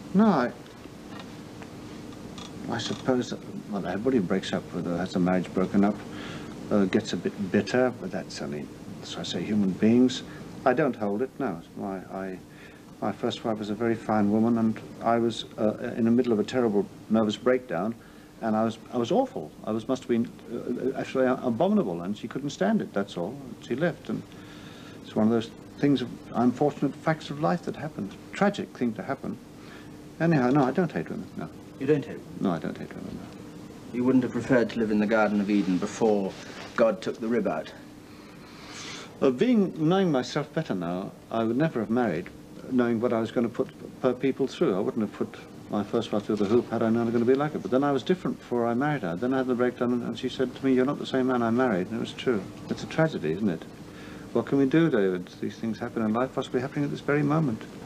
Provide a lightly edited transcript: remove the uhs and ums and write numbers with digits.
No, I suppose that, well, everybody breaks up with, has a marriage broken up, gets a bit bitter, but that's only, so I say, human beings. I don't hold it, no. My first wife was a very fine woman, and I was in the middle of a terrible nervous breakdown, and I was awful. Must have been actually abominable, and she couldn't stand it, that's all. She left, and it's one of those things, unfortunate facts of life that happened. Tragic thing to happen. Anyhow, no, I don't hate women, no. You don't hate women? No, I don't hate women, no. You wouldn't have preferred to live in the Garden of Eden before God took the rib out? Knowing myself better now, I would never have married, knowing what I was going to put people through. I wouldn't have put my first wife through the hoop had I known I was going to be like it. But then I was different before I married her. Then I had the breakdown, and she said to me, "You're not the same man I married." And it was true. It's a tragedy, isn't it? What can we do, David? These things happen in life, possibly happening at this very moment.